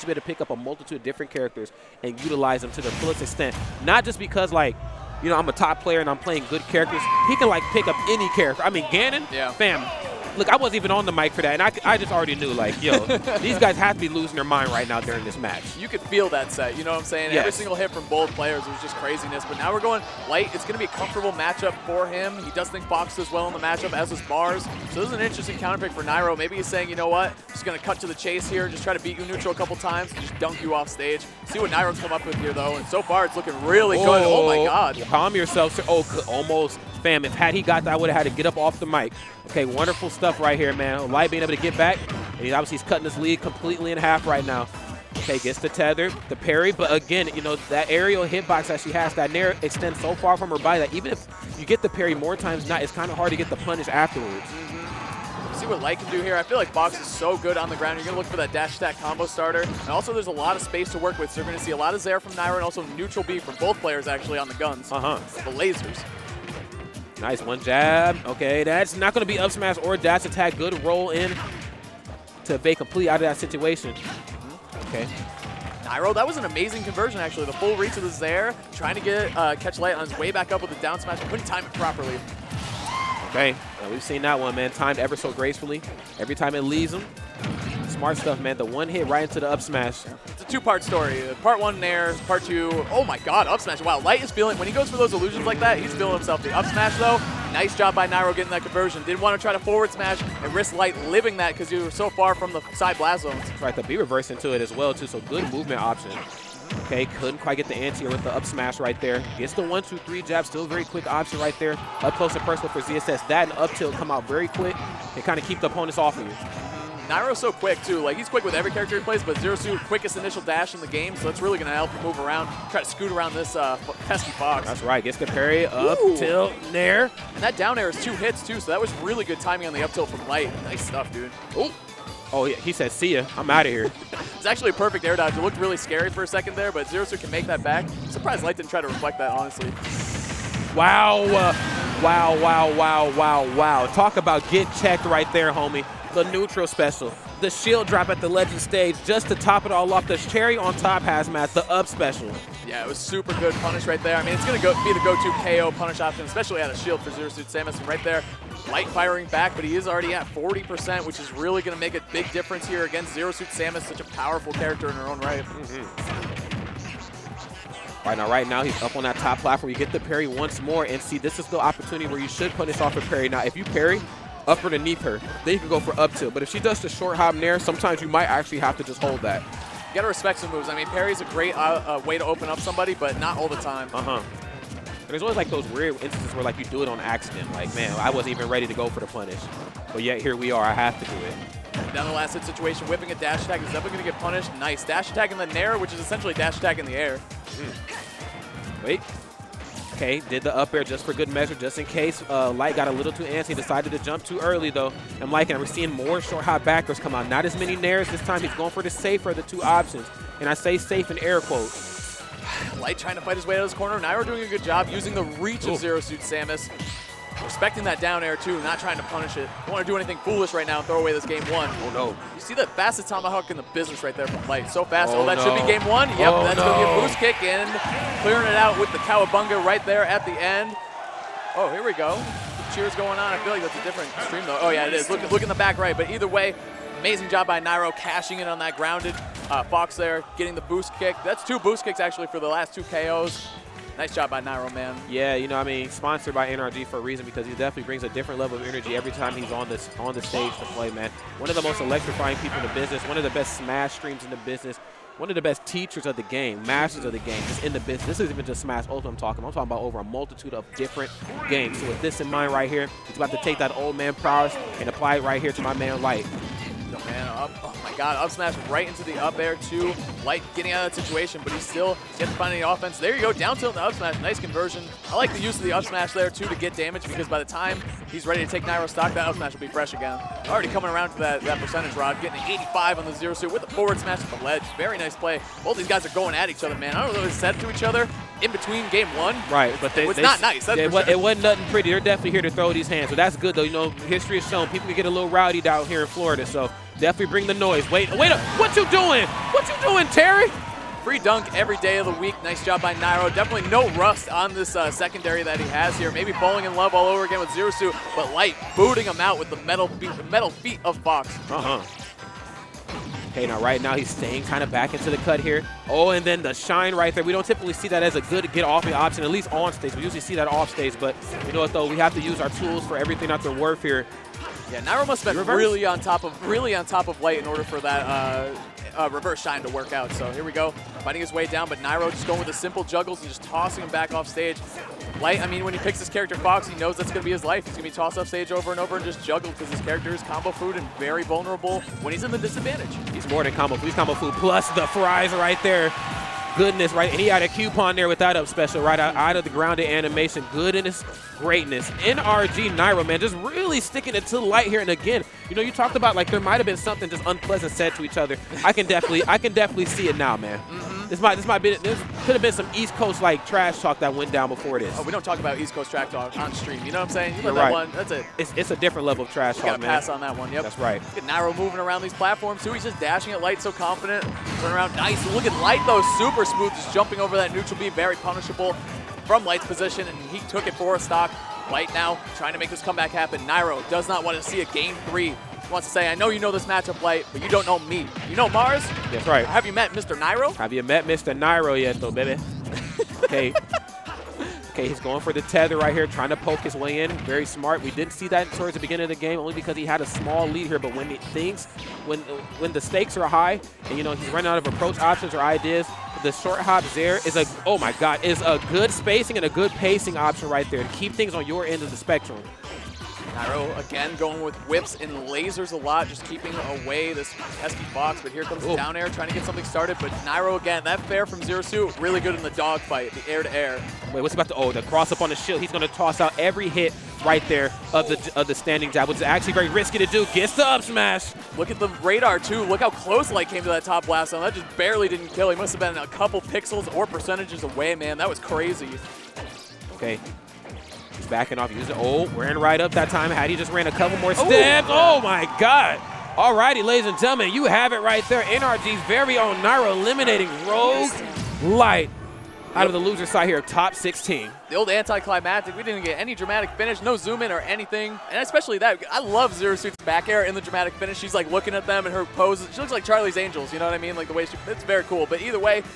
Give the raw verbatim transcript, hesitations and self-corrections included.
should be able to pick up a multitude of different characters and utilize them to their fullest extent. Not just because, like, you know, I'm a top player and I'm playing good characters. He can, like, pick up any character. I mean, Ganon, yeah. fam. Look, I wasn't even on the mic for that, and I, I just already knew, like, yo, these guys have to be losing their mind right now during this match. You could feel that set, you know what I'm saying? Yes. Every single hit from both players was just craziness, but now we're going Light. It's going to be a comfortable matchup for him. He does think Fox does well in the matchup, as does Bars. So this is an interesting counter pick for Nairo. Maybe he's saying, you know what, just going to cut to the chase here, just try to beat you neutral a couple times, and just dunk you off stage. See what Nairo's come up with here, though, and so far it's looking really oh, good. Oh, my God. Calm yourself, sir. Oh, almost. Fam, if had he got that, I would have had to get up off the mic. Okay, wonderful stuff right here, man. Light being able to get back, and he's obviously he's cutting his lead completely in half right now. Okay, gets the tether, the parry, but again, you know, that aerial hitbox that she has, that nair extends so far from her body that even if you get the parry more times than not, it's kind of hard to get the punish afterwards. Mm-hmm. See what Light can do here. I feel like Fox is so good on the ground. You're going to look for that dash attack combo starter. And also, there's a lot of space to work with, so you're going to see a lot of Zair from Nairo and also neutral B from both players, actually, on the guns. Uh-huh. The lasers. Nice, one jab. Okay, that's not going to be up smash or dash attack. Good roll in to evade completely out of that situation. Okay. Nairo, that was an amazing conversion, actually. The full reach of the Zair, trying to get uh, catch Light on his way back up with the down smash, but couldn't time it properly. Okay, well, we've seen that one, man. Timed ever so gracefully. Every time it leaves him. Smart stuff, man. The one hit right into the up smash. It's a two-part story. Part one, Nair. Part two, oh my God, up smash. Wow, Light is feeling, when he goes for those illusions like that, he's feeling himself. The up smash, though, nice job by Nairo getting that conversion. Didn't want to try to forward smash and risk Light living that because you were so far from the side blast zones. That's right, the B reverse into it as well, too, so good movement option. Okay, couldn't quite get the anti with the up smash right there. Gets the one, two, three jab, still very quick option right there. Up close and personal for Z S S. That and up tilt come out very quick and kind of keep the opponents off of you. Nairo's so quick, too. Like, he's quick with every character he plays, but Zero Suit, quickest initial dash in the game, so that's really going to help him move around, try to scoot around this uh, pesky Fox. That's right. Gets the parry, up, Ooh. tilt, nair. And that down air is two hits, too, so that was really good timing on the up tilt from Light. Nice stuff, dude. Oh, oh yeah, he said, see ya. I'm out of here. It's actually a perfect air dodge. It looked really scary for a second there, but Zero Suit can make that back. I'm surprised Light didn't try to reflect that, honestly. Wow. Uh, wow, wow, wow, wow, wow. Talk about get checked right there, homie. The neutral special. The shield drop at the legend stage just to top it all off. The cherry on top hazmat, the up special. Yeah, it was super good punish right there. I mean, it's going to go, be the go-to K O punish option, especially out of shield for Zero Suit Samus. And right there, Light firing back, but he is already at forty percent, which is really going to make a big difference here against Zero Suit Samus, such a powerful character in her own right. Mm-hmm. Right now, right now, he's up on that top platform. You get the parry once more, and see, this is the opportunity where you should punish off a parry. Now, if you parry, up underneath her, then you can go for up tilt. But if she does the short hop nair, sometimes you might actually have to just hold that. You gotta respect some moves. I mean, parry's a great uh, uh, way to open up somebody, but not all the time. Uh-huh. There's always like those weird instances where like you do it on accident. Like, man, I wasn't even ready to go for the punish. But yet here we are, I have to do it. Down the last hit situation, whipping a dash attack is definitely gonna get punished. Nice, dash attack in the nair, which is essentially dash attack in the air. Mm. Wait. Okay, did the up air just for good measure, just in case uh, Light got a little too antsy, decided to jump too early, though. I'm liking it. We're seeing more short hop backers come out. Not as many nairs this time. He's going for the safer of the two options. And I say safe in air quotes. Light trying to fight his way out of his corner. Nairo doing a good job using the reach Ooh. of Zero Suit Samus. Respecting that down air, too, not trying to punish it. Don't want to do anything foolish right now and throw away this game one. Oh, no. You see the fastest tomahawk in the business right there from Light. So fast. Oh, Oh, that no. should be game one. Yep, Oh, that's no. going to be a boost kick and clearing it out with the Cowabunga right there at the end. Oh, here we go. Cheers going on. I feel like that's a different stream, though. Oh, yeah, it is. Look, look in the back right. But either way, amazing job by Nairo cashing in on that grounded uh, Fox there, getting the boost kick. That's two boost kicks, actually, for the last two K Os. Nice job by Nairo, man. Yeah, you know, I mean, sponsored by N R G for a reason because he definitely brings a different level of energy every time he's on this on the stage to play, man. One of the most electrifying people in the business, one of the best Smash streams in the business, one of the best teachers of the game, masters of the game, just in the business. This isn't even just Smash Ultimate I'm talking about. I'm talking about over a multitude of different games. So with this in mind right here, he's about to take that old man prowess and apply it right here to my man Light. Oh, man, up, oh my God, up smash right into the up air too. Light getting out of that situation, but he's still getting to find any offense. There you go, down tilt in the up smash, nice conversion. I like the use of the up smash there too to get damage because by the time he's ready to take Nairo stock, that up smash will be fresh again. Already coming around to that, that percentage, Rod, getting an eighty-five on the Zero Suit with the forward smash at the ledge. Very nice play. Both these guys are going at each other, man. I don't know what they said to each other in between game one. Right, but they, it was they, not nice. That's they, for sure. It wasn't nothing pretty. They're definitely here to throw these hands, so that's good though. You know, history has shown people can get a little rowdy down here in Florida, so Definitely bring the noise. Wait, wait up. What you doing? What you doing, Terry? Free dunk every day of the week. Nice job by Nairo. Definitely no rust on this uh, secondary that he has here. Maybe falling in love all over again with Zero Suit, but Light booting him out with the metal feet, the metal feet of Fox. Uh-huh. Okay, now right now he's staying kind of back into the cut here. Oh, and then the shine right there. We don't typically see that as a good get off the option, at least on stage. We usually see that off stage, but you know what though? We have to use our tools for everything that they're worth here. Yeah, Nairo must have been Reverse. really on top of really on top of Light in order for that uh, uh, reverse shine to work out. So here we go, fighting his way down, but Nairo just going with the simple juggles and just tossing him back off stage. Light, I mean, when he picks his character Fox, he knows that's going to be his life. He's going to be tossed off stage over and over and just juggled because his character is combo food and very vulnerable when he's in the disadvantage. He's more than combo food. He's combo food plus the fries right there. Goodness, right? And he had a coupon there with that up special right out, out of the grounded animation. Goodness, greatness. N R G Nairo, man, just really sticking it to Light here. And again, you know, you talked about like there might have been something just unpleasant said to each other. I can definitely, I can definitely see it now, man. Mm-hmm. This might, this might be, this could have been some East Coast like trash talk that went down before this. Oh, we don't talk about East Coast trash talk on stream. You know what I'm saying? You You're let that right. one. That's it. It's, it's a different level of trash You talk, gotta man. pass on that one. Yep. That's right. Look at Nairo moving around these platforms too. He's just dashing at Light, so confident. Turn around, nice. Look at Light though, super smooth, just jumping over that neutral B, very punishable from Light's position, and he took it for a stock. Light now trying to make this comeback happen. Nairo does not want to see a game three. He wants to say, I know you know this matchup, Light, but you don't know me. You know Mars? That's right. Have you met Mister Nairo? Have you met Mister Nairo yet, though, baby? Okay. Okay, he's going for the tether right here, trying to poke his way in. Very smart. We didn't see that towards the beginning of the game, only because he had a small lead here. But when the things, when when the stakes are high, and you know he's running out of approach options or ideas, the short hop there is a oh my God, is a good spacing and a good pacing option right there to keep things on your end of the spectrum. Nairo again going with whips and lasers a lot, just keeping away this pesky Fox. But here comes the down air, trying to get something started. But Nairo again, that fair from Zero Suit, really good in the dog fight, the air to air. Wait, what's about to? Oh, the cross up on the shield. He's going to toss out every hit right there of the of the standing jab, which is actually very risky to do. Gets the up smash. Look at the radar too. Look how close Light came to that top blast zone. That just barely didn't kill. He must have been a couple pixels or percentages away, man. That was crazy. Okay. He's backing off. Using oh, wearing right up that time. Had he just ran a couple more steps. Oh, oh my God. All righty, ladies and gentlemen, you have it right there. N R G's very own Nairo eliminating Rogue Light out of the loser side here, top sixteen. The old anticlimactic. We didn't get any dramatic finish, no zoom in or anything. And especially that, I love Zero Suit's back air in the dramatic finish. She's like looking at them and her poses. She looks like Charlie's Angels, you know what I mean? Like the way she, it's very cool. But either way,